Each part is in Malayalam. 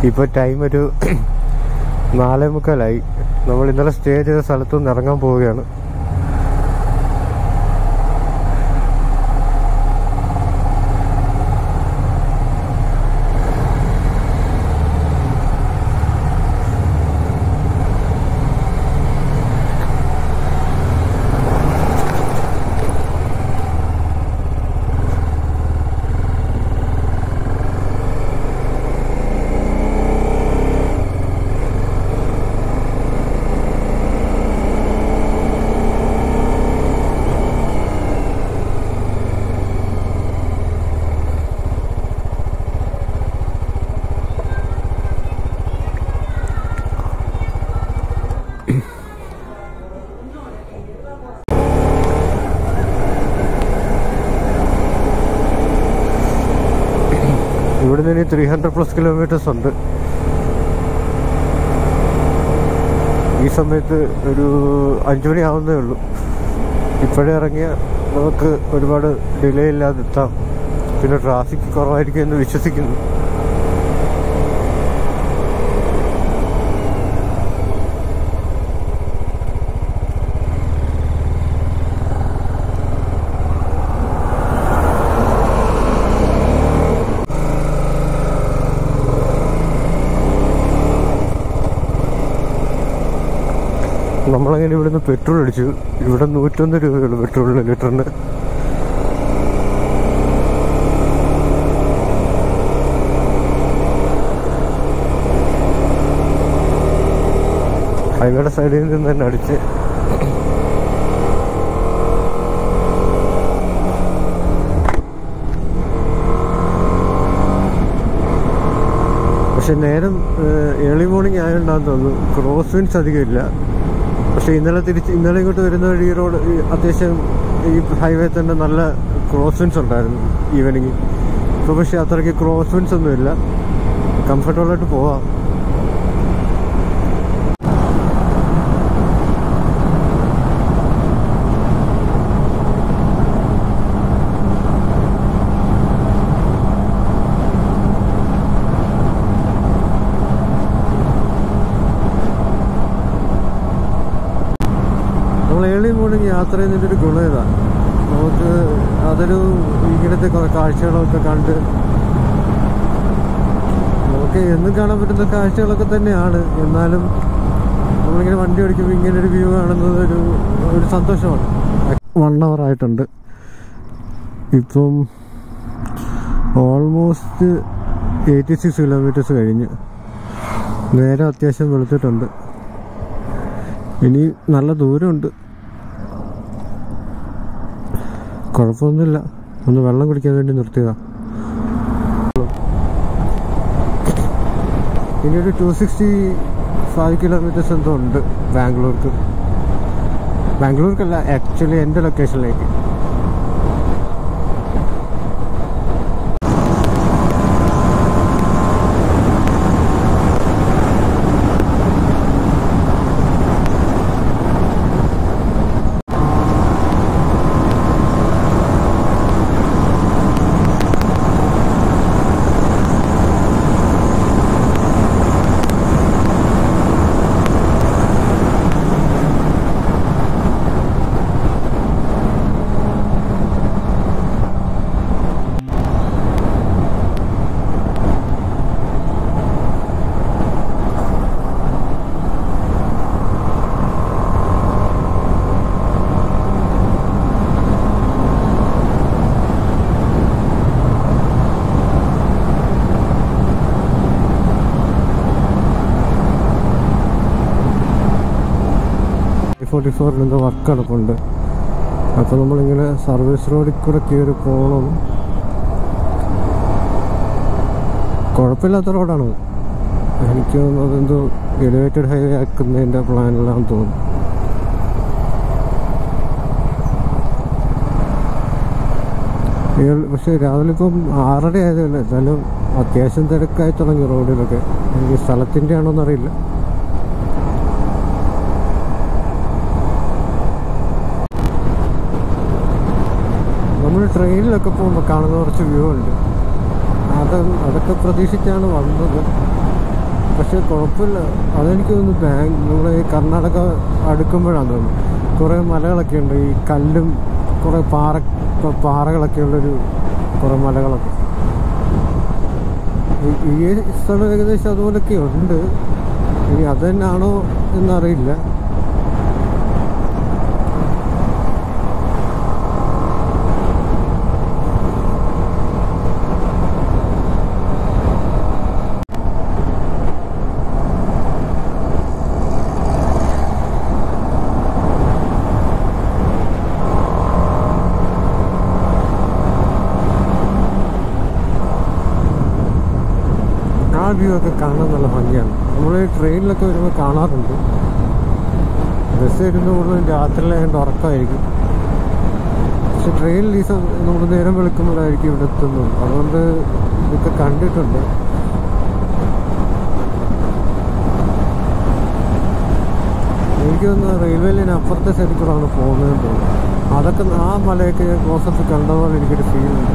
ഇപ്പോൾ ടൈം ഒരു 4:45. നമ്മൾ ഇന്നലെ സ്റ്റേ ചെയ്ത സ്ഥലത്തു നിന്ന് ഇറങ്ങാൻ പോവുകയാണ്. ഇവിടെ നിന്ന് 300+ കിലോമീറ്റേഴ്സ് ഉണ്ട്. ഈ സമയത്ത് ഒരു 5 മണി ആവുന്നേ ഉള്ളൂ. ഇപ്പോഴേ ഇറങ്ങിയാൽ നമുക്ക് ഒരുപാട് ഡിലേ ഇല്ലാതെ എത്താം. പിന്നെ ട്രാഫിക് കുറവായിരിക്കും എന്ന് വിശ്വസിക്കുന്നു. നമ്മളങ്ങനെ ഇവിടുന്ന് പെട്രോൾ അടിച്ചു. ഇവിടെ 101 രൂപയുള്ളൂ പെട്രോളിന് ലിറ്ററിന്. ഹൈവേയുടെ സൈഡിൽ നിന്ന് തന്നെ അടിച്ച്. പക്ഷെ നേരം ഏർലി മോർണിംഗ് ആയതുകൊണ്ടാന്ന് തോന്നുന്നു ക്രോസ് വിൻഡ്സ് അധികം ഇല്ല. പക്ഷെ ഇന്നലെ ഇങ്ങോട്ട് വരുന്ന വഴി ഈ റോഡ് അത്യാവശ്യം ഈ ഹൈവേ തന്നെ നല്ല ക്രോസ് വിൻഡ്സ് ഉണ്ടായിരുന്നു ഈവനിങ്. ഇപ്പോൾ പക്ഷെ അത്രയ്ക്ക് ക്രോസ് വിൻഡ്സ് ഒന്നുമില്ല. കംഫർട്ടബിളായിട്ട് പോവാം. ഏർലി മോർണിംഗ് യാത്ര ചെയ്യുന്നതിൻ്റെ ഒരു ഗുണം ഇതാണ്. നമുക്ക് അതൊരു ഇങ്ങനത്തെ കുറേ കാഴ്ചകളൊക്കെ കണ്ട് നമുക്ക് എന്നും കാണാൻ പറ്റുന്ന കാഴ്ചകളൊക്കെ തന്നെയാണ്. എന്നാലും നമ്മളിങ്ങനെ വണ്ടി ഓടിക്കുമ്പോൾ ഇങ്ങനൊരു വ്യൂ കാണുന്നത് ഒരു സന്തോഷമാണ്. 1 hour ആയിട്ടുണ്ട്. ഇപ്പം ഓൾമോസ്റ്റ് 86 കിലോമീറ്റേഴ്സ് കഴിഞ്ഞ്. നേരെ അത്യാവശ്യം വെളുത്തിട്ടുണ്ട്. ഇനി നല്ല ദൂരമുണ്ട്. കുഴപ്പമൊന്നുമില്ല. ഒന്ന് വെള്ളം കുടിക്കാൻ വേണ്ടി നിർത്തിയതാ. ഇനി ഒരു 265 കിലോമീറ്റേഴ്സ് എന്തോ ഉണ്ട് ബാംഗ്ലൂർക്കല്ല, ആക്ച്വലി എൻ്റെ ലൊക്കേഷനിലേക്ക്. I-44 work നടപ്പുണ്ട്. അപ്പോൾ നമ്മളിങ്ങനെ സർവീസ് റോഡിൽ കൂടെ കയറി പോകണം. കുഴപ്പമില്ലാത്ത റോഡാണ്. എനിക്ക് തോന്നുന്നു അതെന്തോ എലിവേറ്റഡ് ഹൈവേ ആക്കുന്നതിൻ്റെ പ്ലാനിലാണെന്ന് തോന്നുന്നു. പക്ഷേ രാവിലെ ഇപ്പം 6:30 ആയതല്ലേ, എന്നാലും അത്യാവശ്യം തിരക്കായി തുടങ്ങി റോഡിലൊക്കെ. എനിക്ക് സ്ഥലത്തിൻ്റെ ആണോന്നറിയില്ല. നമ്മൾ ട്രെയിനിലൊക്കെ പോകുമ്പോൾ കാണുന്ന കുറച്ച് വ്യൂ ഉണ്ട്. അതൊക്കെ പ്രതീക്ഷിച്ചാണ് വന്നത്. പക്ഷെ കുഴപ്പമില്ല. അതെനിക്ക് തോന്നുന്നു നമ്മുടെ ഈ കർണാടക അടുക്കുമ്പോഴാണ് തോന്നുന്നു കുറേ മലകളൊക്കെ ഉണ്ട്, ഈ കല്ലും കുറേ പാറകളൊക്കെ ഉള്ളൊരു കുറേ മലകളൊക്കെ. ഈ സ്ഥലം ഏകദേശം അതുപോലൊക്കെ ഉണ്ട്. ഇനി അത് തന്നെയാണോ എന്നറിയില്ല. ആ വ്യൂ ഒക്കെ കാണാൻ നല്ല ഭംഗിയാണ്. നമ്മൾ ട്രെയിനിലൊക്കെ വരുമ്പോൾ കാണാറുണ്ട്. ബസ് വരുമ്പോൾ കൂടുതലും രാത്രിയിലായതുകൊണ്ട് ഉറക്കമായിരിക്കും. പക്ഷെ ട്രെയിനിൽ ഈ നമ്മൾ നേരം വെളുക്കുമ്പോഴായിരിക്കും ഇവിടെ എത്തുന്നത്. അതുകൊണ്ട് ഇതൊക്കെ കണ്ടിട്ടുണ്ട്. എനിക്ക് തോന്നുന്നു റെയിൽവേ ലൈൻ അപ്പുറത്തെ സൈഡിൽ കൂടെയാണ് പോകുന്നതെന്ന് തോന്നുന്നു. അതൊക്കെ ആ മലയൊക്കെ ഞാൻ ക്ലോസപ്പ് കണ്ട പോലെ എനിക്കൊരു ഫീൽ ഉണ്ട്.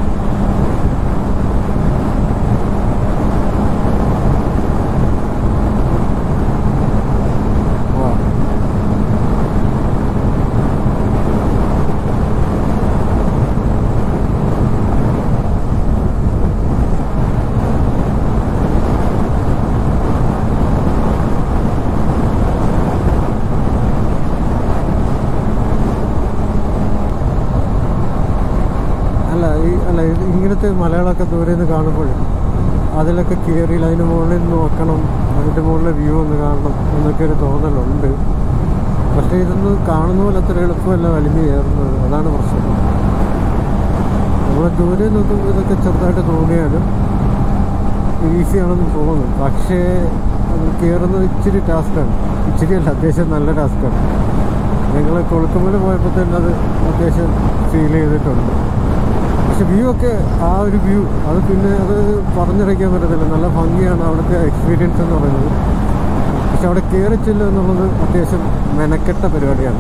ഇങ്ങനത്തെ മലകളൊക്കെ ദൂരെ നിന്ന് കാണുമ്പോൾ അതിലൊക്കെ കയറി അതിന് മുകളിൽ നോക്കണം, അതിൻ്റെ മുകളിലെ വ്യൂ ഒന്ന് കാണണം എന്നൊക്കെ ഒരു തോന്നലുണ്ട്. പക്ഷേ ഇതൊന്നും കാണുന്ന പോലെ അത്ര എളുപ്പമല്ല വലിഞ്ഞു കയറുന്നത്. അതാണ് പ്രശ്നം. നമ്മൾ ദൂരെ നോക്കുമ്പോൾ ഇതൊക്കെ ചെറുതായിട്ട് തോന്നിയാലും ഈസിയാണെന്ന് തോന്നും. പക്ഷേ അത് കയറുന്നത് ഇച്ചിരി ടാസ്ക്കാണ്. ഇച്ചിരിയല്ല, അത്യാവശ്യം നല്ല ടാസ്ക്കാണ്. ഞങ്ങൾ കൊളുക്കുമല പോയപ്പോൾ തന്നെ അത് അത്യാവശ്യം ഫീൽ ചെയ്തിട്ടുണ്ട്. പക്ഷെ വ്യൂ ഒക്കെ ആ ഒരു വ്യൂ അത് പിന്നെ അത് പറഞ്ഞറിയിക്കാൻ പറ്റത്തില്ല. നല്ല ഭംഗിയാണ് അവിടുത്തെ എക്സ്പീരിയൻസ് എന്ന് പറയുന്നത്. പക്ഷെ അവിടെ കയറി ചെല്ലുക എന്നുള്ളത് അത്യാവശ്യം മെനക്കെട്ട പരിപാടിയാണ്.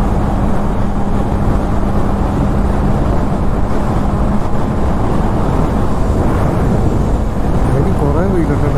എനിക്ക് കുറേ വീടുണ്ട്.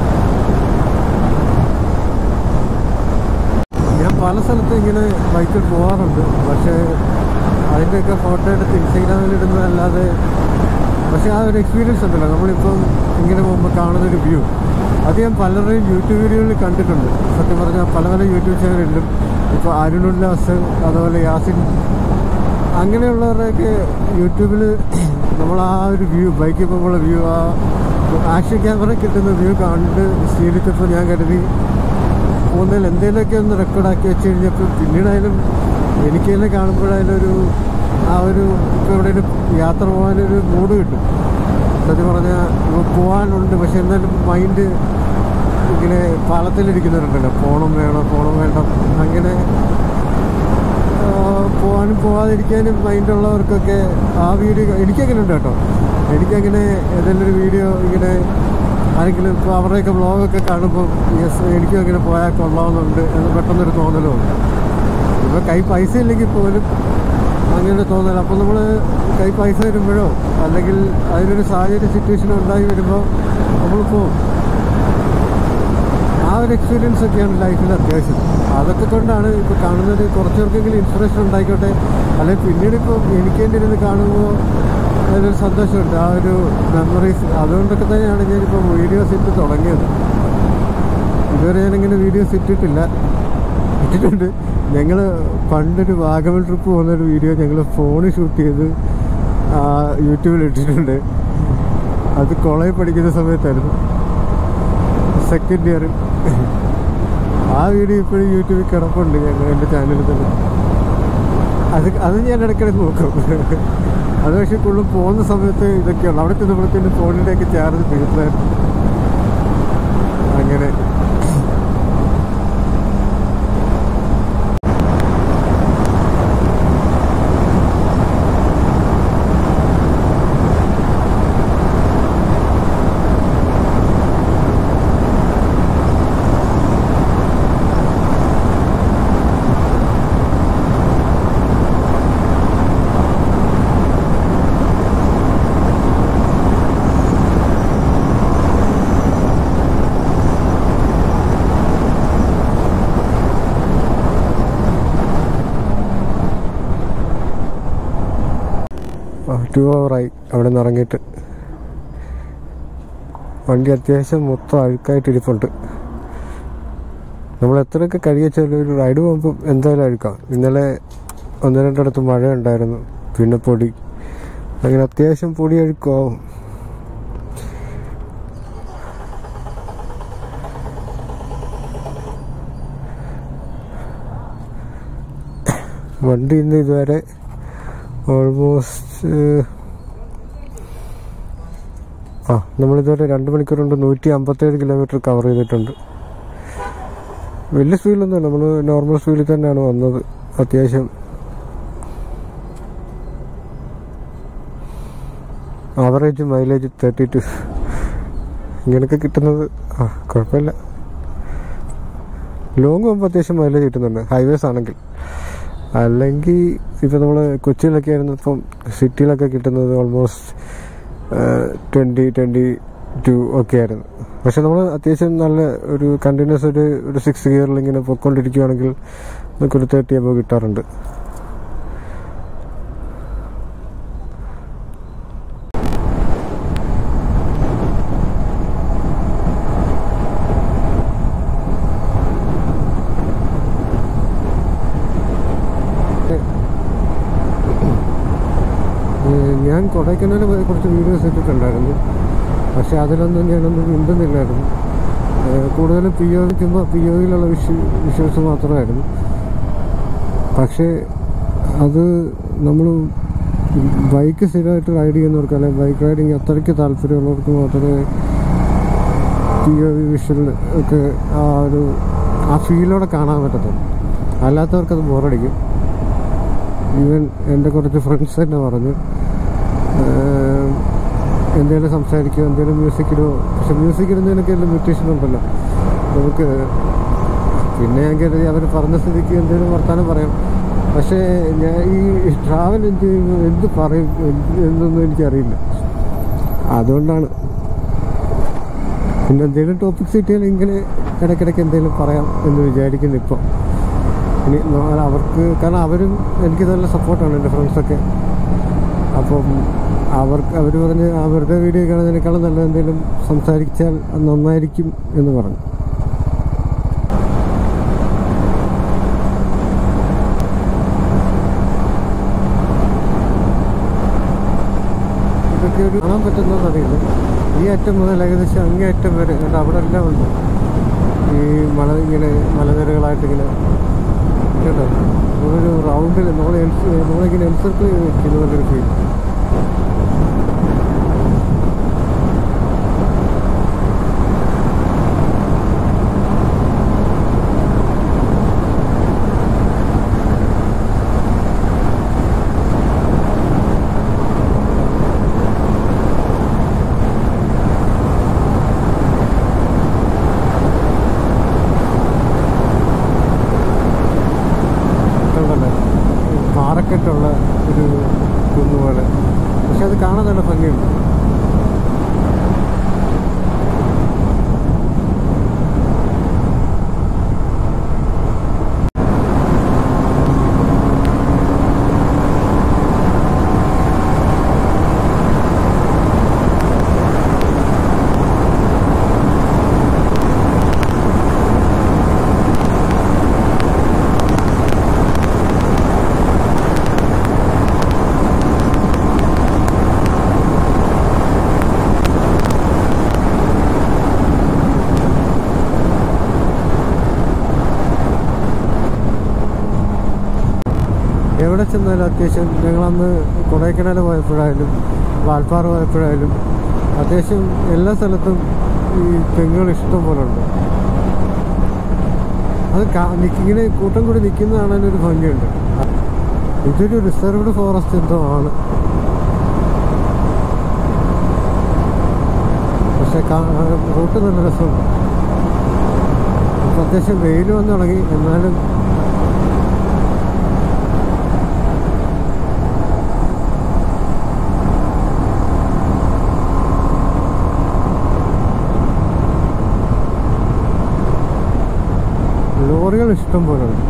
ഞാൻ പല സ്ഥലത്തും ഇങ്ങനെ ബൈക്കിൽ പോകാറുണ്ട്. പക്ഷേ അതിൻ്റെയൊക്കെ ഫോട്ടോ എടുത്ത് ഇൻസ്റ്റാഗ്രാമിൽ ഇടുന്നതല്ലാതെ പക്ഷേ ആ ഒരു എക്സ്പീരിയൻസ് ഉണ്ടല്ലോ നമ്മളിപ്പം ഇങ്ങനെ പോകുമ്പോൾ കാണുന്നൊരു വ്യൂ, അത് ഞാൻ പലരുടെയും യൂട്യൂബ് വീഡിയോകളിൽ കണ്ടിട്ടുണ്ട്. സത്യം പറഞ്ഞാൽ പല പല യൂട്യൂബ് ചാനലിലും ഇപ്പോൾ അരുണുല്ലാസ്, അതുപോലെ യാസിൻ, അങ്ങനെയുള്ളവരുടെയൊക്കെ യൂട്യൂബിൽ നമ്മൾ ആ ഒരു വ്യൂ ബൈക്കിൽ പോകുമ്പോഴുള്ള വ്യൂ, ആ ആക്ഷൻ ക്യാമറ കിട്ടുന്ന വ്യൂ കണ്ട് ശീലിച്ചപ്പോൾ ഞാൻ കരുതി പോകുന്നതിൽ എന്തെങ്കിലുമൊക്കെ ഒന്ന് റെക്കോർഡാക്കി വെച്ച് കഴിഞ്ഞപ്പോൾ പിന്നീടായാലും എനിക്ക് തന്നെ കാണുമ്പോഴതിലൊരു ആ ഒരു ഇപ്പോൾ എവിടെയും യാത്ര പോകാനൊരു മൂഡ് കിട്ടും. സത്യം പറഞ്ഞാൽ പോകാനുണ്ട്, പക്ഷെ എന്നാലും മൈൻഡ് ഇങ്ങനെ പാളത്തിലിരിക്കുന്നവരുണ്ടല്ലോ, പോകണം വേണ്ട, അങ്ങനെ പോകാനും പോകാതിരിക്കാനും മൈൻഡുള്ളവർക്കൊക്കെ ആ വീഡിയോ എനിക്കങ്ങനെ ഉണ്ട് കേട്ടോ. എനിക്കങ്ങനെ ഏതെങ്കിലും ഒരു വീഡിയോ ഇങ്ങനെ ആരെങ്കിലും ഇപ്പോൾ അവരുടെയൊക്കെ വ്ളോഗൊക്കെ കാണുമ്പോൾ യെസ് എനിക്കും അങ്ങനെ പോയാൽ കൊള്ളാമെന്നുണ്ട് എന്ന് പെട്ടെന്നൊരു തോന്നലുണ്ട്. ഇപ്പോൾ കൈ പൈസ ഇല്ലെങ്കിൽ പോലും അങ്ങനെ തോന്നല. അപ്പോൾ നമ്മൾ കൈ പൈസ വരുമ്പോഴോ അല്ലെങ്കിൽ അതിനൊരു സാഹചര്യ സിറ്റുവേഷനോ ഉണ്ടായി വരുമ്പോൾ നമ്മൾ പോകും. ആ ഒരു എക്സ്പീരിയൻസ് ഒക്കെയാണ് ലൈഫിൽ അത്യാവശ്യം. അതൊക്കെ കൊണ്ടാണ് ഇപ്പോൾ കാണുന്നത്. കുറച്ച് പേർക്കെങ്കിലും ഇൻസ്പിറേഷൻ ഉണ്ടായിക്കോട്ടെ, അല്ലെങ്കിൽ പിന്നീട് ഇപ്പോൾ എനിക്ക് തന്നെ ഇരുന്ന് കാണുമ്പോൾ അതിലൊരു സന്തോഷമുണ്ട്, ആ ഒരു മെമ്മറീസ്. അതുകൊണ്ടൊക്കെ തന്നെയാണ് ഞാനിപ്പോൾ വീഡിയോസ് ഇട്ട് തുടങ്ങിയത്. ഇതുവരെ ഞാനിങ്ങനെ വീഡിയോസ് ഇട്ടിട്ടുണ്ട്. ഞങ്ങൾ പണ്ടൊരു വാഗമൺ ട്രിപ്പ് പോകുന്നൊരു വീഡിയോ ഞങ്ങൾ ഫോണിൽ ഷൂട്ട് ചെയ്ത് യൂട്യൂബിൽ ഇട്ടിട്ടുണ്ട്. അത് കോളേജിൽ പഠിക്കുന്ന സമയത്തായിരുന്നു, സെക്കൻഡ് ഇയറിൽ. ആ വീഡിയോ ഇപ്പോഴും യൂട്യൂബിൽ കിടപ്പുണ്ട് എൻ്റെ ചാനലിൽ തന്നെ. അത് ഞാൻ ഇടയ്ക്കിടയ്ക്ക് നോക്കും. അത് പക്ഷേ കൂടുതലും പോകുന്ന സമയത്ത് ഇതൊക്കെയാണ്. അവിടെ ചെന്നപ്പോഴത്തേന് ഫോണിൻ്റെയൊക്കെ ചാർജ് തീർത്തായിരുന്നു. അങ്ങനെ 2 hour-ആയി അവിടെ നിന്ന് ഇറങ്ങിയിട്ട്. വണ്ടി അത്യാവശ്യം മൊത്തം അഴുക്കായിട്ടിരിപ്പുണ്ട്. നമ്മൾ എത്രയൊക്കെ കഴിച്ചാലും ഒരു റൈഡ് പോകുമ്പോൾ എന്തായാലും അഴുക്കാം. ഇന്നലെ 1-2 മഴ ഉണ്ടായിരുന്നു, പിന്നെ പൊടി, അങ്ങനെ അത്യാവശ്യം പൊടി അഴുക്കാവും. വണ്ടി ഇന്ന് ഇതുവരെ ഓൾമോസ്റ്റ് നമ്മളിതുവരെ 2 മണിക്കൂർ കൊണ്ട് 157 കിലോമീറ്റർ കവർ ചെയ്തിട്ടുണ്ട്. വലിയ സ്പീഡിലൊന്നുമല്ല, നമ്മൾ നോർമൽ സ്പീഡിൽ തന്നെയാണ് വന്നത്. അത്യാവശ്യം ആവറേജ് മൈലേജ് 32 ഇങ്ങനെയൊക്കെ കിട്ടുന്നത് കുഴപ്പമില്ല. ലോങ് പോകുമ്പോൾ അത്യാവശ്യം മൈലേജ് കിട്ടുന്നുണ്ട് ഹൈവേസ് ആണെങ്കിൽ. അല്ലെങ്കിൽ ഇപ്പം നമ്മൾ കൊച്ചിയിലൊക്കെ ആയിരുന്നപ്പം സിറ്റിയിലൊക്കെ കിട്ടുന്നത് ഓൾമോസ്റ്റ് 20-22 ഒക്കെ ആയിരുന്നു. പക്ഷെ നമ്മൾ അത്യാവശ്യം നല്ല ഒരു കണ്ടിന്യൂസ് ഒരു 6 ഗിയറിൽ ഇങ്ങനെ പൊയ്ക്കൊണ്ടിരിക്കുകയാണെങ്കിൽ നമുക്കൊരു 30 above കിട്ടാറുണ്ട്. ഞാൻ കൊടൈക്കനാൽ പോയി കുറച്ച് വീഡിയോസ് ഇട്ടിട്ടുണ്ടായിരുന്നു, പക്ഷെ അതിലൊന്നും ഞാനൊന്നും മിണ്ടുന്നില്ലായിരുന്നു. കൂടുതലും POVയിലുള്ള വിഷ്വൽസ് മാത്രമായിരുന്നു. പക്ഷേ അത് നമ്മൾ ബൈക്ക് സ്ഥിരമായിട്ട് റൈഡ് ചെയ്യുന്നവർക്ക്, അല്ലെങ്കിൽ ബൈക്ക് റൈഡിങ് അത്രയ്ക്ക് താല്പര്യമുള്ളവർക്ക് മാത്രമേ POV വിഷ്വൽ ഒക്കെ ആ ഫീലോടെ കാണാൻ പറ്റത്തുള്ളൂ. അല്ലാത്തവർക്കത് ബോറടിക്കും. ഈവൻ എൻ്റെ കുറച്ച് ഫ്രണ്ട്സ് തന്നെ പറഞ്ഞു എന്തെങ്കിലും സംസാരിക്കുമോ, എന്തെങ്കിലും മ്യൂസിക് ഇടുമോ. പക്ഷെ മ്യൂസിക് ഇടുന്നതിനൊക്കെ എല്ലാം മ്യൂട്ടേഷൻ ഉണ്ടല്ലോ നമുക്ക്. പിന്നെ ഞാൻ കരുതി അവർ പറഞ്ഞ സ്ഥിതിക്ക് എന്തെങ്കിലും വർത്താനം പറയാം. പക്ഷേ ഞാൻ ഈ ട്രാവൽ എന്ത് ചെയ്യുമ്പോൾ എന്ത് പറയും എന്നൊന്നും എനിക്കറിയില്ല. അതുകൊണ്ടാണ് പിന്നെ എന്തെങ്കിലും ടോപ്പിക്സ് കിട്ടിയാൽ ഇങ്ങനെ ഇടയ്ക്കിടയ്ക്ക് എന്തെങ്കിലും പറയാം എന്ന് വിചാരിക്കുന്നു ഇപ്പം. ഇനി അവർക്ക്, കാരണം അവരും എനിക്ക് നല്ല സപ്പോർട്ടാണ്, എൻ്റെ ഫ്രണ്ട്സൊക്കെ. അപ്പം അവർ പറഞ്ഞ് അവരുടെ വീഡിയോ കാണുന്നതിനേക്കാളും നല്ല എന്തെങ്കിലും സംസാരിച്ചാൽ നന്നായിരിക്കും എന്ന് പറഞ്ഞു. ഇതൊക്കെ ഒരു കാണാൻ പറ്റുന്നതെന്ന് അറിയില്ല. ഈ അറ്റം മുതൽ ഏകദേശം അങ്ങേ അറ്റം വരെ അവിടെ എല്ലാം ഉണ്ട് ഈ ഇങ്ങനെ മലനിരകളായിട്ടിങ്ങനെ കേട്ടോ. ഒരു റൗണ്ടിൽ നമ്മളിങ്ങനെ എൻസർക്കിൾ ചെയ്ത് പോലൊരു ഫീൽ. പാറക്കെട്ടുള്ള ഒരു കുന്നുപോലെ, പക്ഷെ അത് കാണാൻ നല്ല ഭംഗിയുണ്ട്. എവിടെ ചെന്നാലും അത്യാവശ്യം ഞങ്ങളന്ന് കൊടൈക്കനാൽ പോയപ്പോഴായാലും വാൽപ്പാറ പോയപ്പോഴായാലും അത്യാവശ്യം എല്ലാ സ്ഥലത്തും ഈ തെങ്ങുകൾ ഇഷ്ടം പോലെ ഉണ്ട്. അത് ഇങ്ങനെ കൂട്ടം കൂടി നിൽക്കുന്ന കാണാനൊരു ഭംഗിയുണ്ട്. ഇതൊരു റിസർവ്ഡ് ഫോറസ്റ്റ് എന്തോ ആണ്, പക്ഷെ റൂട്ട് നല്ല രസമുണ്ട്. ഇപ്പം അത്യാവശ്യം വെയിൽ വന്ന് തുടങ്ങി, എന്നാലും ലോറികൾ ഇഷ്ടം പോലെ ഉണ്ട്.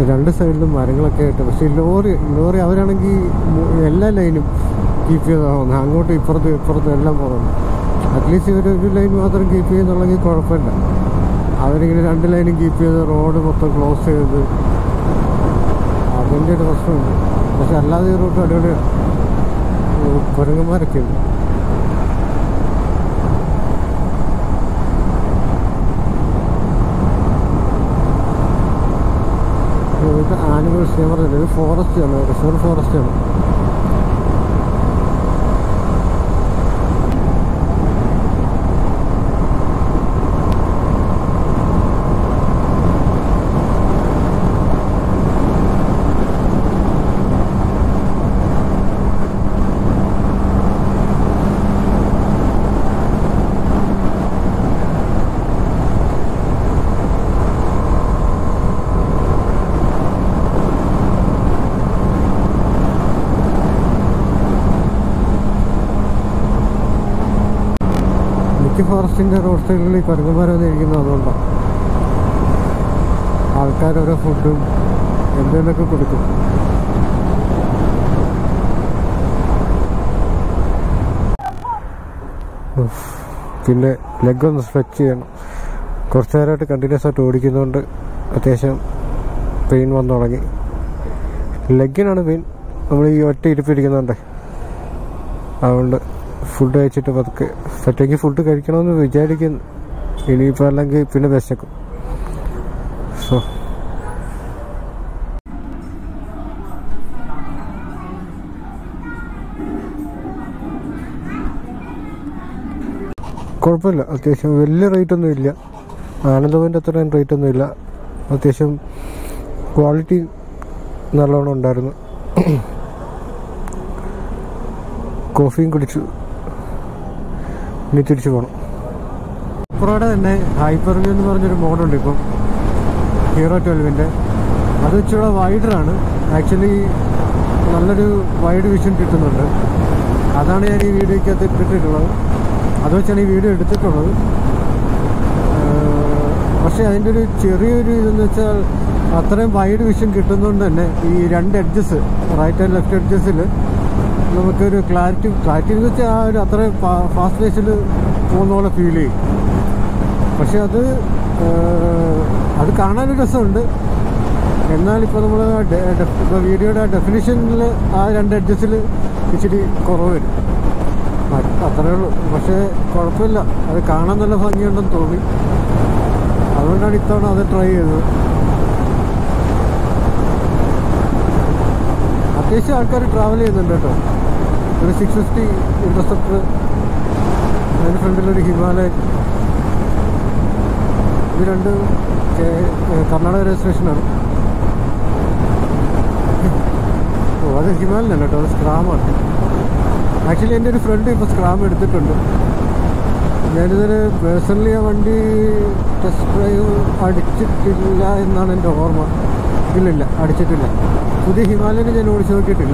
രണ്ട് സൈഡിലും മരങ്ങളൊക്കെ ആയിട്ട്. പക്ഷേ ലോറി അവരാണെങ്കിൽ എല്ലാ ലൈനും കീപ്പ് ചെയ്താൽ പോകുന്നത്, അങ്ങോട്ടും ഇപ്പുറത്തും എല്ലാം പോകുന്നത്. അറ്റ്ലീസ്റ്റ് ഇവർ ഒരു ലൈൻ മാത്രം കീപ്പ് ചെയ്യുന്നുണ്ടെങ്കിൽ കുഴപ്പമില്ല. അവരിങ്ങനെ രണ്ട് ലൈനും കീപ്പ് ചെയ്ത് റോഡ് മൊത്തം ക്ലോസ് ചെയ്ത് അതിൻ്റെ ഒരു പ്രശ്നമുണ്ട്. പക്ഷെ അല്ലാതെ ഈ റൂട്ട് അടിപൊളിയാണ്. കുരങ്ങന്മാരൊക്കെ ഉണ്ട്. ഇത് ആനിമൽസ് ഞാൻ പറഞ്ഞില്ല, ഇത് ഫോറസ്റ്റ് ആണ്, റിസർവ് ഫോറസ്റ്റ് ആണ്. ഫോറസ്റ്റിൻ്റെ റോഡ് സൈഡിൽ ഈ കുരങ്ങന്മാരൊന്നും ഇരിക്കുന്നത് അതുകൊണ്ടാണ്. ആൾക്കാർ ഓരോ ഫുഡും എന്തെങ്കിലുമൊക്കെ കൊടുക്കും. പിന്നെ ലെഗൊന്ന് സ്ട്രെച്ച് ചെയ്യണം. കുറച്ച് നേരമായിട്ട് കണ്ടിന്യൂസ് ആയിട്ട് ഓടിക്കുന്നതുകൊണ്ട് അത്യാവശ്യം പെയിൻ വന്നു തുടങ്ങി. ലെഗിനാണ് പെയിൻ, നമ്മൾ ഈ ഒറ്റ ഇരിപ്പിരിക്കുന്നുണ്ട്. അതുകൊണ്ട് ഫുഡ് കഴിച്ചിട്ട് പതുക്കെ സെറ്റേക്ക് ഫുഡ് കഴിക്കണമെന്ന് വിചാരിക്കുന്നു. ഇനിയിപ്പോൾ അല്ലെങ്കിൽ പിന്നെ വിശക്കും. സോ കുഴപ്പമില്ല, അത്യാവശ്യം വലിയ റേറ്റൊന്നും ഇല്ല. ആനന്ദവൻ്റെ അത്രയും റേറ്റൊന്നും ഇല്ല. അത്യാവശ്യം ക്വാളിറ്റി നല്ലോണം ഉണ്ടായിരുന്നു. കോഫിയും കുടിച്ചു. ഇനി തിരിച്ചു പോകണം. അപ്പുറയുടെ തന്നെ ഹൈപ്പർവ്യൂ എന്ന് പറഞ്ഞൊരു മോഡുണ്ട് ഇപ്പം ഹീറോ 12-ൻ്റെ. അത് വെച്ചുള്ള വൈഡറാണ്. ആക്ച്വലി നല്ലൊരു വൈഡ് വിഷൻ കിട്ടുന്നുണ്ട്. അതാണ് ഞാൻ ഈ വീഡിയോയ്ക്കകത്ത് ഇട്ടിട്ടുള്ളത്. അത് വെച്ചാണ് ഈ വീഡിയോ എടുത്തിട്ടുള്ളത്. പക്ഷേ അതിൻ്റെ ഒരു ചെറിയൊരു ഇതെന്ന് വെച്ചാൽ അത്രയും വൈഡ് വിഷൻ കിട്ടുന്നതുകൊണ്ട് തന്നെ ഈ രണ്ട് എഡ്ജസ്, റൈറ്റ് ആൻഡ് ലെഫ്റ്റ് എഡ്ജസിൽ നമുക്കൊരു ക്ലാരിറ്റി എന്ന് വെച്ചാൽ ആ ഒരു അത്രയും ഫാസ്റ്റ് പേസിൽ പോകുന്ന പോലെ ഫീൽ ചെയ്യും. പക്ഷെ അത് കാണാനൊരു രസമുണ്ട്. എന്നാലിപ്പോൾ നമ്മൾ ഇപ്പോൾ വീഡിയോയുടെ ഡെഫിനിഷനിൽ ആ രണ്ട് എഡ്ജസിൽ ഇച്ചിരി കുറവ് വരും, അത്രയേ ഉള്ളൂ. പക്ഷേ കുഴപ്പമില്ല, അത് കാണാൻ നല്ല ഭംഗിയുണ്ടെന്ന് തോന്നി. അതുകൊണ്ടാണ് ഇത്തവണ അത് ട്രൈ ചെയ്തത്. അത്യാവശ്യം ആൾക്കാർ ട്രാവൽ ചെയ്യുന്നുണ്ട് കേട്ടോ. ഒരു 650 ഇൻ്റർസെപ്റ്റർ, അതിന് ഫ്രണ്ടിലൊരു ഹിമാലയൻ. ഇത് രണ്ട് കർണാടക രജിസ്ട്രേഷനാണ്. അത് ഹിമാലയൻ അല്ല കേട്ടോ, അത് സ്ക്രാമാണ്. ആക്ച്വലി എൻ്റെ ഒരു ഫ്രണ്ട് ഇപ്പോൾ സ്ക്രാം എടുത്തിട്ടുണ്ട്. ഞാനിതൊരു പേഴ്സണലി ആ വണ്ടി ടെസ്റ്റ് ഡ്രൈവ് അടിച്ചിട്ടില്ല എന്നാണ് എൻ്റെ ഓർമ്മ. ഇല്ലില്ല, അടിച്ചിട്ടില്ല. പുതിയ ഹിമാലയന് ഞാൻ ഓടിച്ചു നോക്കിയിട്ടില്ല.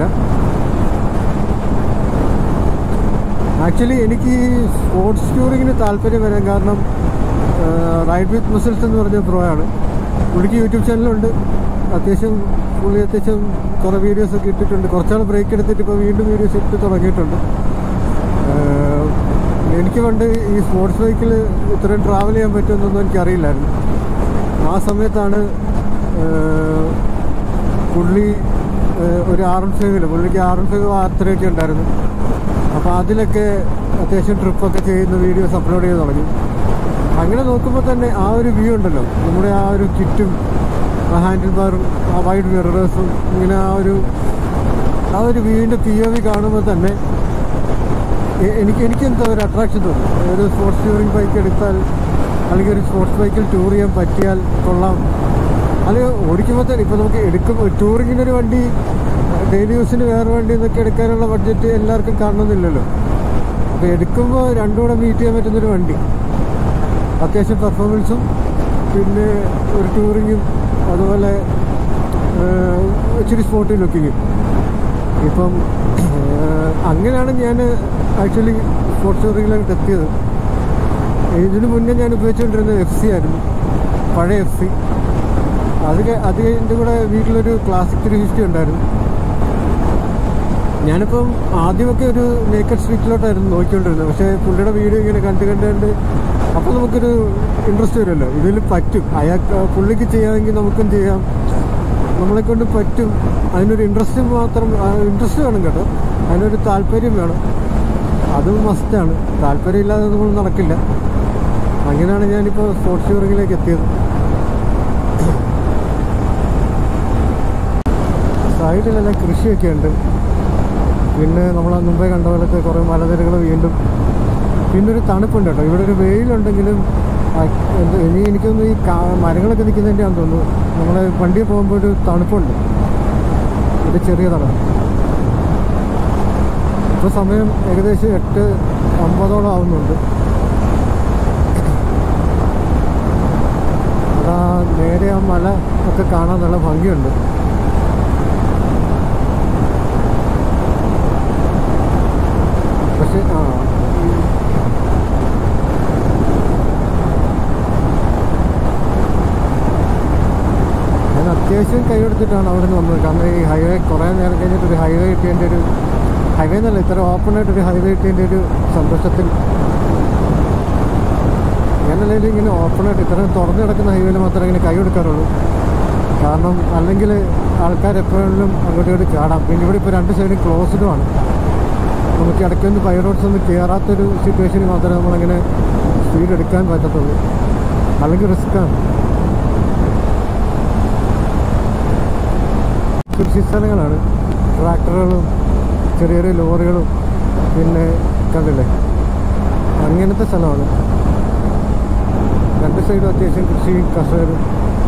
ആക്ച്വലി എനിക്ക് സ്പോർട്സ് ടൂറിങ്ങിന് താല്പര്യം വരാൻ കാരണം റൈഡ് വിത്ത് മസിൽസ് എന്ന് പറഞ്ഞ പ്രോയാണ്. പുള്ളിക്ക് യൂട്യൂബ് ചാനലുണ്ട്. പുള്ളി അത്യാവശ്യം കുറേ വീഡിയോസൊക്കെ ഇട്ടിട്ടുണ്ട്. കുറച്ചാൾ ബ്രേക്ക് എടുത്തിട്ട് ഇപ്പോൾ വീണ്ടും വീഡിയോസ് ഇട്ട് തുടങ്ങിയിട്ടുണ്ട്. എനിക്ക് പണ്ട് ഈ സ്പോർട്സ് ബൈക്കിൽ ഇത്രയും ട്രാവൽ ചെയ്യാൻ പറ്റുമെന്നൊന്നും എനിക്കറിയില്ലായിരുന്നു. ആ സമയത്താണ് പുള്ളി ഒരു R15, പുള്ളിക്ക് R15 അത്രയൊക്കെ ഉണ്ടായിരുന്നു. അപ്പോൾ അതിലൊക്കെ അത്യാവശ്യം ട്രിപ്പൊക്കെ ചെയ്യുന്ന വീഡിയോസ് അപ്ലോഡ് ചെയ്ത് തുടങ്ങി. അങ്ങനെ നോക്കുമ്പോൾ തന്നെ ആ ഒരു വ്യൂ ഉണ്ടല്ലോ, നമ്മുടെ ആ ഒരു കിറ്റും ആ ഹാൻഡിൽ ബാറും ആ വൈഡ് മിറേഴ്സും ഇങ്ങനെ ആ ഒരു വ്യൂവിൻ്റെ POV കാണുമ്പോൾ തന്നെ എനിക്കെന്താ ഒരു അട്രാക്ഷൻ തോന്നും. ഒരു സ്പോർട്സ് ടൂറിങ് ബൈക്ക് എടുത്താൽ അല്ലെങ്കിൽ ഒരു സ്പോർട്സ് ബൈക്കിൽ ടൂർ ചെയ്യാൻ പറ്റിയാൽ കൊള്ളാം. അത് ഓടിക്കുമ്പോൾ തന്നെ ഇപ്പോൾ നമുക്ക് ടൂറിങ്ങിനൊരു വണ്ടി, ഡെയിലി യൂസിന് വേറെ വണ്ടി എന്നൊക്കെ എടുക്കാനുള്ള ബഡ്ജറ്റ് എല്ലാവർക്കും കാണണമെന്നില്ലല്ലോ. അപ്പോൾ എടുക്കുമ്പോൾ രണ്ടും കൂടെ മീറ്റ് ചെയ്യാൻ പറ്റുന്നൊരു വണ്ടി, അത്യാവശ്യം പെർഫോമൻസും പിന്നെ ഒരു ടൂറിങ്ങും അതുപോലെ ഇച്ചിരി സ്പോർട്ടി ലുക്കിങ്ങും. ഇപ്പം അങ്ങനെയാണ് ഞാൻ ആക്ച്വലി സ്പോർട്സ് ടൂറിങ്ങിലേക്ക് എത്തിയത്. ഇതിനു മുന്നേ ഞാൻ ഉപയോഗിച്ചുകൊണ്ടിരുന്നത് FC ആയിരുന്നു, പഴയ FC. അത് എൻ്റെ കൂടെ വീട്ടിലൊരു ക്ലാസിക് 350 ഉണ്ടായിരുന്നു. ഞാനിപ്പം ആദ്യമൊക്കെ ഒരു നേക്കഡ് സ്ട്രീറ്റിലോട്ടായിരുന്നു നോക്കിക്കൊണ്ടിരുന്നത്. പക്ഷേ പുള്ളിയുടെ വീഡിയോ ഇങ്ങനെ കണ്ട് അപ്പോൾ നമുക്കൊരു ഇൻട്രസ്റ്റ് വരുമല്ലോ, ഇതിൽ പറ്റും, പുള്ളിക്ക് ചെയ്യാമെങ്കിൽ നമുക്കും ചെയ്യാം, നമ്മളെക്കൊണ്ട് പറ്റും. അതിനൊരു ഇൻട്രസ്റ്റ് വേണം കേട്ടോ, അതിനൊരു താല്പര്യം വേണം, അതും മസ്റ്റാണ്. താല്പര്യമില്ലാതെ നമ്മൾ നടക്കില്ല. അങ്ങനെയാണ് ഞാനിപ്പോൾ സ്പോർട്സ് ടൂറിങ്ങിലേക്ക് എത്തിയത്. സൈഡിലെല്ലാം കൃഷിയൊക്കെ ഉണ്ട്. പിന്നെ നമ്മൾ മുമ്പേ കണ്ട പോലത്തെ കുറേ മലനിരകൾ വീണ്ടും. പിന്നെ ഒരു തണുപ്പുണ്ട് കേട്ടോ. ഇവിടെ ഒരു വെയിലുണ്ടെങ്കിലും ഇനി എനിക്കൊന്ന് ഈ മരങ്ങളൊക്കെ നിൽക്കുന്നതിൻ്റെയാണെന്ന് തോന്നുന്നു. നമ്മൾ വണ്ടിയിൽ പോകുമ്പോൾ ഒരു തണുപ്പുണ്ട്, ഒരു ചെറിയ തണുപ്പ്. ഇപ്പോൾ സമയം ഏകദേശം 8:50 ആവുന്നുണ്ട്. അതാ നേരെ ആ മല ഒക്കെ കാണാൻ നല്ല ഭംഗിയുണ്ട്. പക്ഷേ ഞാൻ അത്യാവശ്യം കൈയെടുത്തിട്ടാണ് അവിടെ നിന്ന് വന്നത്. കാരണം ഈ ഹൈവേ കുറേ നേരം കഴിഞ്ഞിട്ട് ഒരു ഹൈവേ കിട്ടിയതിൻ്റെ ഒരു ഹൈവേ എന്നല്ല, ഇത്ര ഓപ്പണായിട്ടൊരു ഹൈവേ കിട്ടിയതിൻ്റെ ഒരു സന്തോഷത്തിൽ ഞാനല്ലെങ്കിൽ ഇങ്ങനെ ഓപ്പണായിട്ട് ഇത്രയും തുറന്നു കിടക്കുന്ന ഹൈവേയിൽ മാത്രമേ ഇങ്ങനെ കൈ കൊടുക്കാറുള്ളൂ. കാരണം അല്ലെങ്കിൽ ആൾക്കാർ എപ്പോഴും അങ്ങോട്ടും ഇങ്ങോട്ട് ചാടാം. പിന്നെ ഇവിടെ ഇപ്പോൾ 2 സൈഡും ക്ലോസ്ഡുമാണ്. നമുക്ക് ഇടയ്ക്കൊന്ന് ബൈ റോഡ്സ് ഒന്നും കയറാത്തൊരു സിറ്റുവേഷനിൽ മാത്രമേ നമ്മളങ്ങനെ സ്പീഡ് എടുക്കാൻ പറ്റത്തുള്ളൂ, അല്ലെങ്കിൽ റിസ്ക്കാണ്. കൃഷി സ്ഥലങ്ങളാണ്, ട്രാക്ടറുകളും ചെറിയ ചെറിയ ലോറികളും പിന്നെ കണ്ടില്ലേ അങ്ങനത്തെ സ്ഥലമാണ്. 2 സൈഡും അത്യാവശ്യം കൃഷിയും കർഷകരും.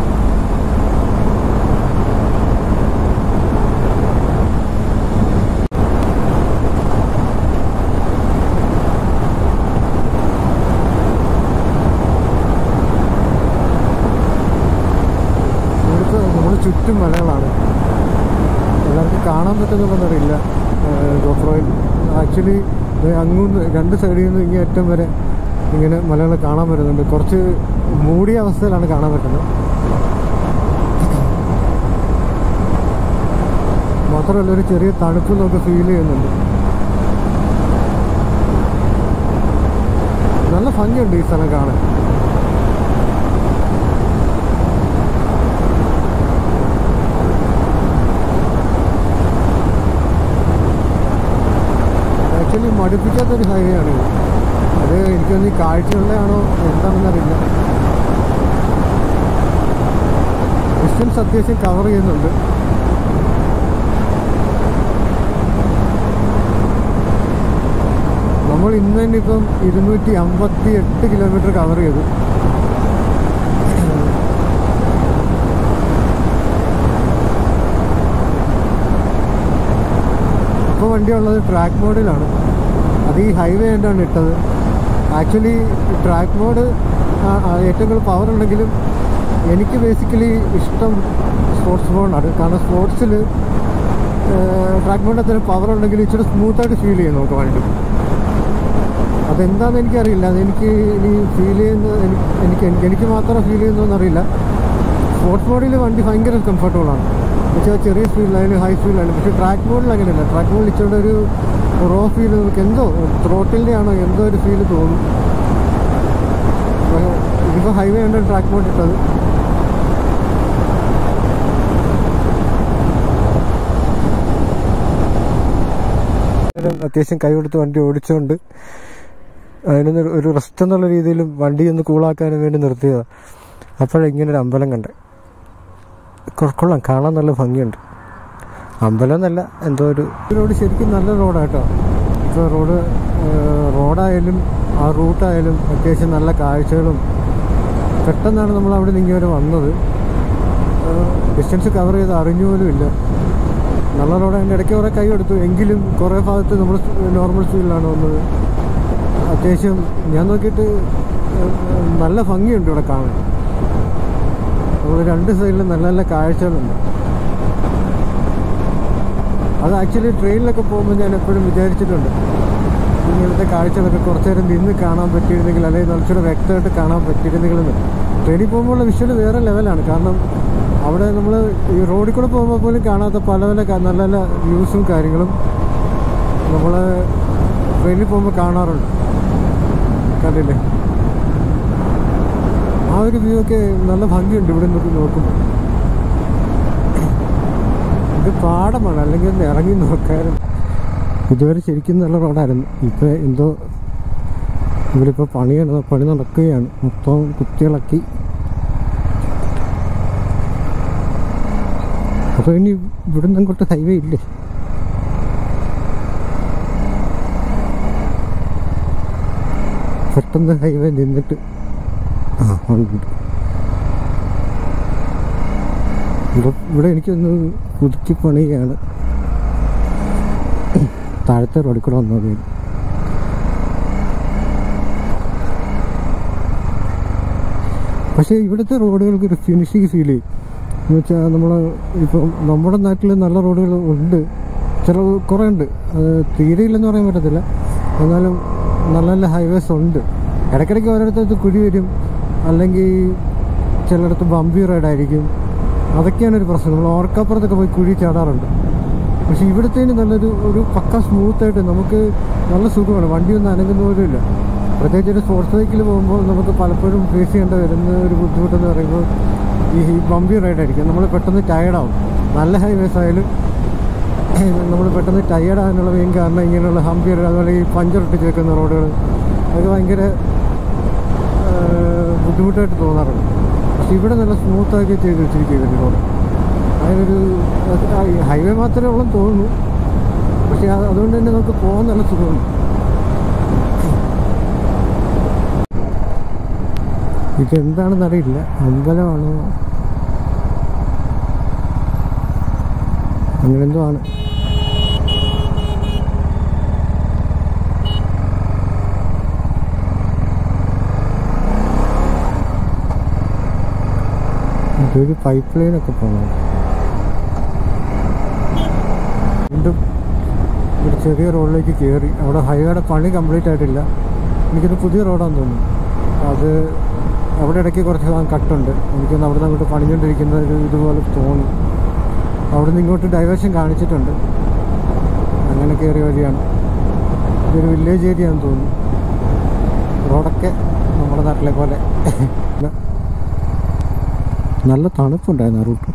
ചുറ്റും മലകളാണ്. എല്ലാവർക്കും കാണാൻ പറ്റുന്നുണ്ടെന്നറിയില്ല ഗോപ്രോയിൽ. ആക്ച്വലി അങ്ങോട്ട് 2 സൈഡിൽ നിന്ന് ഇങ്ങനെ അറ്റം വരെ ഇങ്ങനെ മലകൾ കാണാൻ പറ്റുന്നുണ്ട്. കുറച്ച് മൂടിയ അവസ്ഥയിലാണ് കാണാൻ പറ്റുന്നത്. മാത്രമല്ല ഒരു ചെറിയ തണുപ്പ് നമുക്ക് ഫീൽ ചെയ്യുന്നുണ്ട്. നല്ല ഭംഗിയുണ്ട് ഈ സ്ഥലം കാണാൻ. ആക്ച്വലി മടുപ്പിക്കാത്തൊരു ഹൈവേ ആണ്. അത് എനിക്കൊന്ന് കാഴ്ചയുള്ളതാണോ എന്താണെന്നറിയില്ല. ഡിസ്റ്റൻസ് അത്യാവശ്യം കവർ ചെയ്യുന്നുണ്ട്. നമ്മൾ ഇന്ന് തന്നെ ഇപ്പം 258 കിലോമീറ്റർ കവർ ചെയ്തു. ഇപ്പോൾ വണ്ടി ഉള്ളത് ട്രാക്ക് മോഡിലാണ്. അത് ഈ ഹൈവേ ആയിട്ടാണ് ഇട്ടത്. ആക്ച്വലി ട്രാക്ക് മോഡ് ഏറ്റവും കൂടുതൽ പവർ ഉണ്ടെങ്കിലും എനിക്ക് ബേസിക്കലി ഇഷ്ടം സ്പോർട്സ് മോഡാണ്. കാരണം സ്പോർട്സിൽ ട്രാക്ക് മോഡിന് അത്രയും പവർ ഉണ്ടെങ്കിൽ ഇച്ചിരി സ്മൂത്തായിട്ട് ഫീൽ ചെയ്യും നമുക്ക് വണ്ടി. അതെന്താണെന്ന് എനിക്കറിയില്ല. അതെനിക്ക് ഇനി ഫീൽ ചെയ്യുന്നത് എനിക്ക് മാത്രം ഫീൽ ചെയ്യുന്നതെന്നറിയില്ല. സ്പോർട്സ് മോഡിൽ വണ്ടി ഭയങ്കര കംഫർട്ടബിളാണ്. എന്നുവെച്ചാൽ ചെറിയ സ്പീഡിലായാലും ഹൈ സ്പീഡിലായാലും. പക്ഷേ ട്രാക്ക് മോഡിൽ അങ്ങനെയല്ല. ട്രാക്ക് മോഡിൽ ഇച്ചിരി ഒരു റോ ഫീൽ നമുക്ക് എന്തോ ത്രോട്ടിൻ്റെ ആണോ എന്തോ ഒരു ഫീൽ തോന്നും. ഇതിപ്പോൾ ഹൈവേ ഉണ്ട് ട്രാക്ക് മോഡ് ഇട്ടത്. അത്യാവശ്യം കൈ കൊടുത്ത് വണ്ടി ഓടിച്ചുകൊണ്ട് അതിനൊന്ന് ഒരു റെസ്റ്റ് എന്നുള്ള രീതിയിലും വണ്ടി ഒന്ന് കൂളാക്കാനും വേണ്ടി നിർത്തിയതാണ്. അപ്പോഴിങ്ങനൊരു അമ്പലം കണ്ടേ. കൊള്ളാം, കാണാൻ നല്ല ഭംഗിയുണ്ട്. അമ്പലം എന്നല്ല, എന്തോ ഒരു റോഡ് ശരിക്കും നല്ല റോഡാട്ടോ. ഇപ്പോൾ റോഡായാലും ആ റൂട്ടായാലും അത്യാവശ്യം നല്ല കാഴ്ചകളും. പെട്ടെന്നാണ് നമ്മൾ അവിടെ നിന്ന് ഇങ്ങനെ വന്നത്. ഡിസ്റ്റൻസ് കവർ ചെയ്ത് അറിഞ്ഞു പോലും ഇല്ല. നല്ല റോഡ്. അതിൻ്റെ ഇടയ്ക്ക് കുറേ കൈ എടുത്തു. എങ്കിലും കുറേ ഭാഗത്ത് നമ്മൾ നോർമൽ സ്പീഡിലാണ് വന്നത്. അത്യാവശ്യം ഞാൻ നോക്കിയിട്ട് നല്ല ഭംഗിയുണ്ട് ഇവിടെ കാണാൻ. നമ്മൾ 2 സൈഡിലും നല്ല നല്ല കാഴ്ചകളുണ്ട്. അത് ആക്ച്വലി ട്രെയിനിലൊക്കെ പോകുമ്പോൾ ഞാൻ എപ്പോഴും വിചാരിച്ചിട്ടുണ്ട്, ഇങ്ങനത്തെ കാഴ്ചകളൊക്കെ കുറച്ച് നേരം നിന്ന് കാണാൻ പറ്റിയിരുന്നെങ്കിൽ, അല്ലെങ്കിൽ കുറച്ചുകൂടെ വ്യക്തമായിട്ട് കാണാൻ പറ്റിയിരുന്നെങ്കിലെന്ന്. ട്രെയിനിൽ പോകുമ്പോഴുള്ള വിഷ്വൽ വേറെ ലെവലാണ്. കാരണം അവിടെ നമ്മൾ ഈ റോഡിൽ കൂടെ പോകുമ്പോൾ പോലും കാണാത്ത പല പല നല്ല നല്ല വ്യൂസും കാര്യങ്ങളും നമ്മൾ ട്രെയിനിൽ പോകുമ്പോൾ കാണാറുണ്ട്. കണ്ടില്ലേ, ആ ഒരു വ്യൂ ഒക്കെ നല്ല ഭംഗിയുണ്ട് ഇവിടെ നിന്നൊക്കെ നോക്കുമ്പോൾ. ഇത് പാടമാണ്, അല്ലെങ്കിൽ ഒന്ന് ഇറങ്ങി നോക്കാറുണ്ട്. ഇതുവരെ ശരിക്കും നല്ല റോഡായിരുന്നു. ഇപ്പോൾ എന്തോ ഇവരിപ്പോൾ പണി നടക്കുകയാണ്. മൊത്തം കുത്തിയിളക്കി. അപ്പോൾ ഇനി ഇവിടുന്ന് അങ്ങോട്ട് ഹൈവേ ഇല്ലേ? പെട്ടെന്ന് ഹൈവേ നിന്നിട്ട് ഉണ്ട്. ഇവിടെ എനിക്കൊന്ന് പുതുക്കി പണിയാണ്. താഴത്തെ റോഡിൽ കൂടെ വന്നത്. പക്ഷേ ഇവിടുത്തെ റോഡുകൾക്ക് ഒരു ഫിനിഷിങ് ഫീൽ ചെയ്യും. എന്ന് വെച്ചാൽ നമ്മൾ ഇപ്പം നമ്മുടെ നാട്ടിൽ നല്ല റോഡുകൾ ഉണ്ട്, കുറേ ഉണ്ട്. അത് തീരെയില്ലെന്ന് പറയാൻ പറ്റത്തില്ല. എന്നാലും നല്ല നല്ല ഹൈവേസ് ഉണ്ട്. ഇടയ്ക്കിടയ്ക്ക് ഓരോരുത്തർക്ക് കുഴി വരും, അല്ലെങ്കിൽ ചിലയിടത്ത് ബമ്പി റൈഡായിരിക്കും. അതൊക്കെയാണ് ഒരു പ്രശ്നം. നമ്മൾ ഓർക്കപ്പുറത്തൊക്കെ പോയി കുഴി ചാടാറുണ്ട്. പക്ഷെ ഇവിടുത്തേന് ഒരു പക്ക സ്മൂത്തായിട്ട് നമുക്ക് നല്ല സുഖമാണ്. വണ്ടിയൊന്നും അനങ്ങുന്ന പോലും ഇല്ല. പ്രത്യേകിച്ച് ഒരു സ്പോർട്സ് ബൈക്കിൽ പോകുമ്പോൾ നമുക്ക് പലപ്പോഴും ഫേസ് ചെയ്യേണ്ട വരുന്ന ഒരു ബുദ്ധിമുട്ടെന്ന് പറയുമ്പോൾ ഈ ബമ്പി റൈഡായിരിക്കും. നമ്മൾ പെട്ടെന്ന് ടയേർഡാവും. നല്ല ഹൈവേസ് ആയാലും നമ്മൾ പെട്ടെന്ന് ടയേർഡാകാനുള്ള മെയിൻ കാരണം ഇങ്ങനെയുള്ള ഹമ്പി റൈഡ്, അതുപോലെ ഈ പഞ്ചറൊട്ടിച്ച് വെക്കുന്ന റോഡുകൾ, അതൊക്കെ ഭയങ്കര ബുദ്ധിമുട്ടായിട്ട് തോന്നാറുണ്ട്. പക്ഷെ ഇവിടെ നല്ല സ്മൂത്താക്കി ചെയ്ത് വെച്ചിരിക്കും റോഡ്. അതിനൊരു ഹൈവേ മാത്രമേ ഉള്ളൂ തോന്നുന്നു. പക്ഷെ അതുകൊണ്ട് തന്നെ നമുക്ക് പോകാൻ നല്ല സുഖമുണ്ട്. ഇതെന്താണെന്ന് അറിയില്ല, അമ്പലമാണോ അങ്ങനെന്തോ ആണ്. ഇതൊരു പൈപ്പ് ലൈനൊക്കെ പോകണം. വീണ്ടും ഒരു ചെറിയ റോഡിലേക്ക് കയറി. അവിടെ ഹൈവേയുടെ പണി കംപ്ലീറ്റ് ആയിട്ടില്ല. എനിക്കൊരു പുതിയ റോഡാണെന്ന് തോന്നുന്നു. അത് അവിടെ ഇടയ്ക്ക് കുറച്ച് കട്ടുണ്ട്. എനിക്കൊന്ന് അവിടെ നിന്ന് അങ്ങോട്ട് പണിഞ്ഞുകൊണ്ടിരിക്കുന്ന ഒരു ഇതുപോലെ തോന്നും. അവിടെ നിന്ന് ഇങ്ങോട്ട് ഡൈവേർഷൻ കാണിച്ചിട്ടുണ്ട്. അങ്ങനെ കയറിയ വഴിയാണ്. ഇതൊരു വില്ലേജ് ഏരിയ ആണെന്ന് തോന്നുന്നു. റോഡൊക്കെ നമ്മുടെ നാട്ടിലെ പോലെ. നല്ല തണുപ്പുണ്ടായിരുന്നു ആ റൂട്ട്.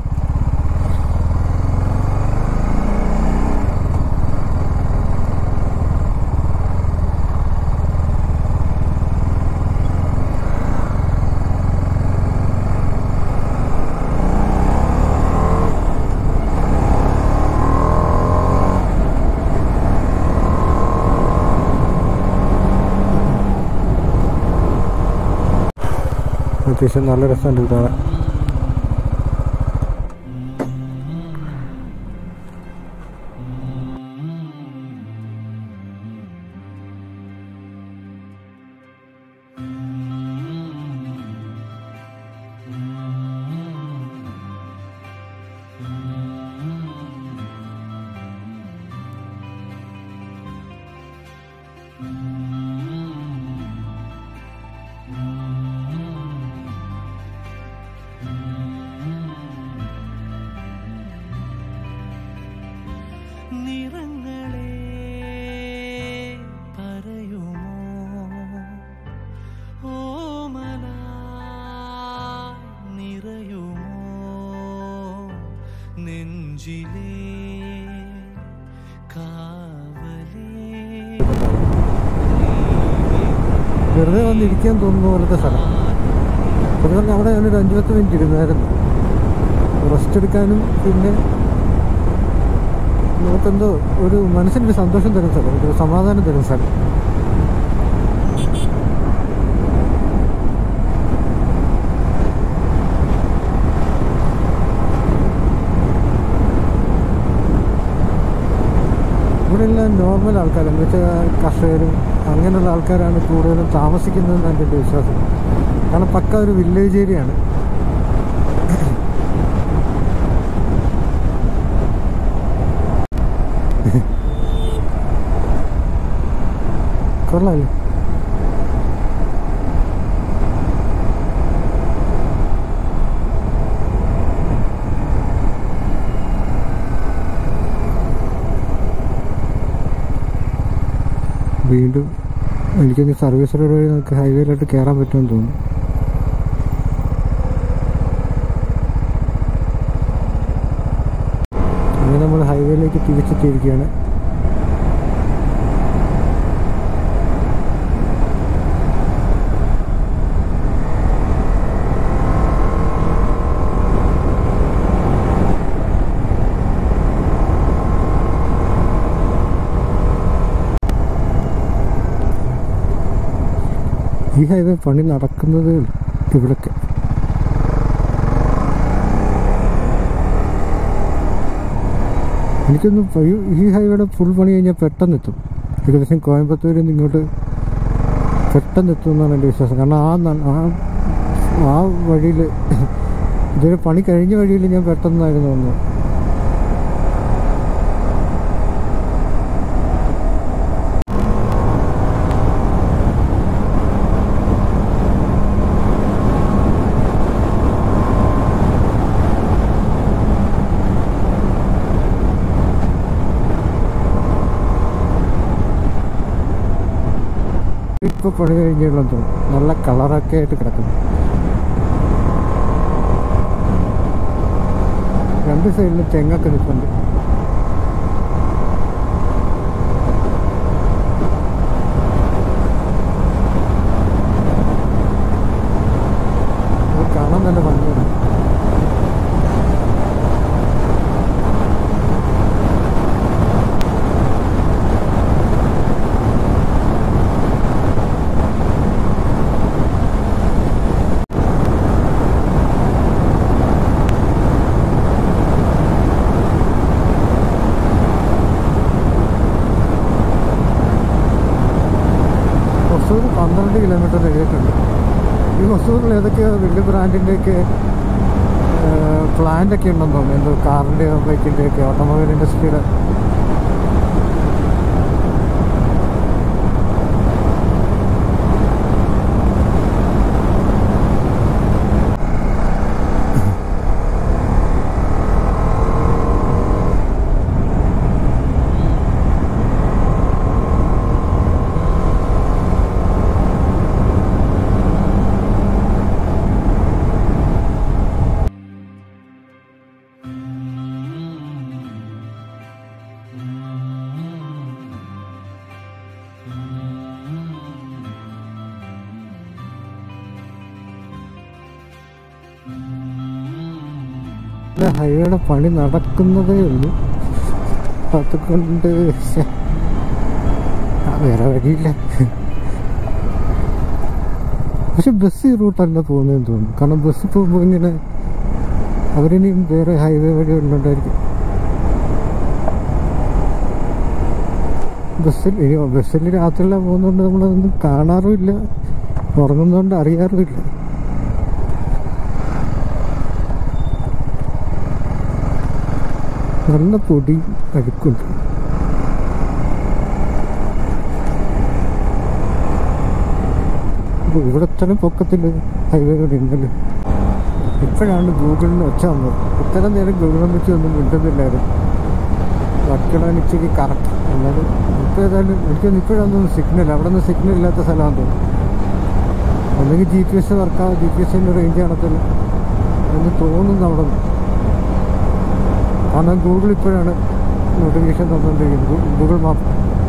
അത്യാവശ്യം നല്ല രസമുണ്ട് ഇവിടെ. വെറുതെ വന്നിരിക്കാൻ തോന്നുന്ന പോലത്തെ സ്ഥലം. അതുകൊണ്ട് അവിടെ ഞാനൊരു 5-10 മിനിറ്റ് ഇരുന്നായിരുന്നു. റെസ്റ്റ് എടുക്കാനും പിന്നെ നമുക്കെന്തോ ഒരു മനസ്സിനൊരു സന്തോഷം തരുന്ന സ്ഥലം, ഒരു സമാധാനം തരുന്ന സ്ഥലം. ഇവിടെ എല്ലാം നോർമൽ ആൾക്കാർ, എന്ന് വെച്ചാൽ കർഷകരും അങ്ങനെയുള്ള ആൾക്കാരാണ് കൂടുതലും താമസിക്കുന്നതെന്നാണ് എൻ്റെ വിശ്വാസം. കാരണം പക്ക ഒരു വില്ലേജ് ഏരിയയാണ്. കൊള്ളാമല്ലേ? എനിക്കൊന്ന് സർവീസ് റോഡ് വഴി നമുക്ക് ഹൈവേയിലോട്ട് കയറാൻ പറ്റുമെന്ന് തോന്നുന്നു. അങ്ങനെ നമ്മൾ ഹൈവേയിലേക്ക് തിരിച്ചെത്തിയിരിക്കുകയാണ്. ഈ ഹൈവേ പണി നടക്കുന്നത് ഇവിടൊക്കെ. എനിക്കൊന്ന് ഈ ഹൈവേയുടെ ഫുൾ പണി കഴിഞ്ഞാൽ പെട്ടെന്ന് എത്തും. ഏകദേശം കോയമ്പത്തൂരിൽ നിന്ന് ഇങ്ങോട്ട് പെട്ടെന്ന് എത്തും എന്നാണ് എൻ്റെ വിശ്വാസം. കാരണം ആ വഴിയിൽ ഇതൊരു പണി കഴിഞ്ഞ വഴിയിൽ ഞാൻ പെട്ടെന്നായിരുന്നു വന്നത്. ഇപ്പോൾ പണി കഴിഞ്ഞുള്ളതെന്ന് തോന്നുന്നു. നല്ല കളറൊക്കെ ആയിട്ട് കിടക്കുന്നു. രണ്ട് സൈഡിലും തെങ്ങൊക്കെ നിൽക്കുന്നുണ്ട്. അത് കാണാൻ നല്ല ഭംഗിയാണ്. ഹൊസൂർ 12 കിലോമീറ്റർ കഴിഞ്ഞിട്ടുണ്ട്. ഈ ഹൊസൂറിൽ ഏതൊക്കെയോ വലിയ ബ്രാൻഡിൻ്റെയൊക്കെ പ്ലാന്റൊക്കെ ഉണ്ടെന്ന് തോന്നുന്നു. എന്തോ കാറിൻ്റെയോ ബൈക്കിൻ്റെയൊക്കെ ഓട്ടോമൊബൈൽ ഇൻഡസ്ട്രിയുടെ. ഹൈവേയുടെ പണി നടക്കുന്നതേ ഉള്ളൂ. അതുകൊണ്ട് വേറെ വഴിയില്ല. പക്ഷെ ബസ് ഈ റൂട്ടല്ല പോകുന്നതെന്ന് തോന്നുന്നു. കാരണം ബസ് പോകുമ്പോൾ ഇങ്ങനെ അവരിനിയും വേറെ ഹൈവേ വഴി ഉള്ളതുകൊണ്ടായിരിക്കും. ബസ്സിൽ രാത്രിയെല്ലാം പോകുന്നതുകൊണ്ട് നമ്മളതൊന്നും കാണാറുമില്ല, ഉറങ്ങുന്നതുകൊണ്ട് അറിയാറുമില്ല. നല്ല പൊടി അഴുക്കുണ്ട്. ഇവിടെ തന്നെ പൊക്കത്തിൽ ഹൈവേകൾ ഉണ്ടല്ലോ. ഇപ്പോഴാണ് ഗൂഗിളിന് ഒച്ച വന്നത്. ഇത്രയും നേരം ഗൂഗിളിനെ വെച്ച് ഒന്നും മിണ്ടുന്നില്ലായിരുന്നു. വടക്കുകളാണ് ഇച്ചിരി കറക്റ്റ്. എന്നാലും ഇപ്പോൾ ഏതായാലും എനിക്കൊന്നും ഇപ്പോഴൊന്നും സിഗ്നൽ, അവിടെ നിന്ന് സിഗ്നൽ ഇല്ലാത്ത സ്ഥലമാണെന്ന് തോന്നുന്നു. അല്ലെങ്കിൽ GPS വർക്കാവും, GPS റേഞ്ച് കാണത്തില്ല എന്ന് തോന്നുന്നു അവിടെ നിന്ന്. കാരണം ഗൂഗിൾ ഇപ്പോഴാണ് നോട്ടിഫിക്കേഷൻ തന്നുകൊണ്ടിരിക്കുന്നത്, ഗൂഗിൾ മാപ്പ്.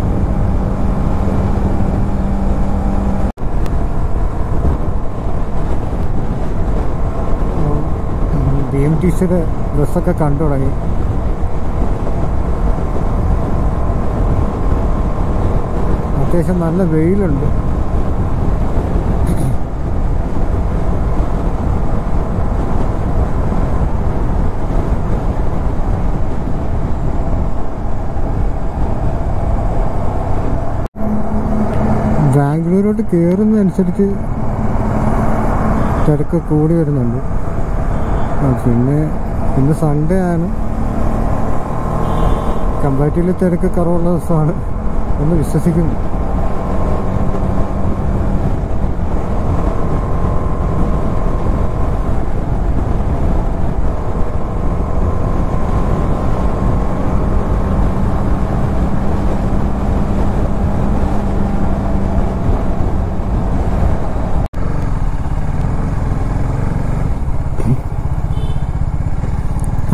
BMTCയുടെ ബസ്സൊക്കെ കണ്ടു തുടങ്ങി. അത്യാവശ്യം നല്ല വെയിലുണ്ട്. ബാംഗ്ലൂരോട്ട് കയറുന്നതനുസരിച്ച് തിരക്ക് കൂടി വരുന്നുണ്ട്. പിന്നെ ഇന്ന് സൺഡേ ആണ്, കമ്പാരിറ്റീവ്ലി തിരക്ക് കുറവുള്ള ദിവസമാണ് എന്ന് വിശ്വസിക്കുന്നു.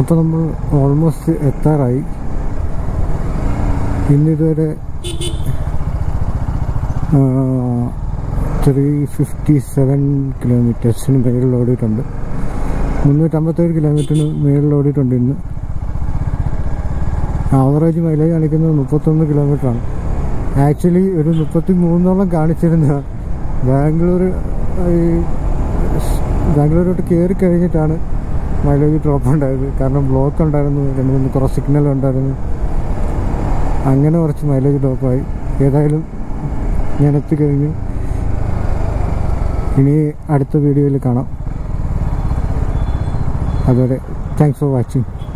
ഇപ്പോൾ നമ്മൾ ഓൾമോസ്റ്റ് എത്താറായി. ഇന്നിതുവരെ 357 കിലോമീറ്റേഴ്സിന് മേളിൽ ഓടിയിട്ടുണ്ട്. 357 കിലോമീറ്ററിന് മേളിൽ ഓടിയിട്ടുണ്ട് ഇന്ന്. ആവറേജ് മൈലേജ് കാണിക്കുന്നത് 31 കിലോമീറ്ററാണ്. ആക്ച്വലി ഒരു 33ഓളം കാണിച്ചിരുന്ന ബാംഗ്ലൂരോട്ട് കയറി കഴിഞ്ഞിട്ടാണ് മൈലേജ് ഡ്രോപ്പ് ഉണ്ടായത്. കാരണം ബ്ലോക്ക് ഉണ്ടായിരുന്നു, 2-3 കുറച്ച് സിഗ്നൽ ഉണ്ടായിരുന്നു. അങ്ങനെ കുറച്ച് മൈലേജ് ഡ്രോപ്പായി. ഏതായാലും ഞാൻ എത്തിക്കഴിഞ്ഞു. ഇനി അടുത്ത വീഡിയോയിൽ കാണാം. അതുവരെ താങ്ക്സ് ഫോർ വാച്ചിങ്.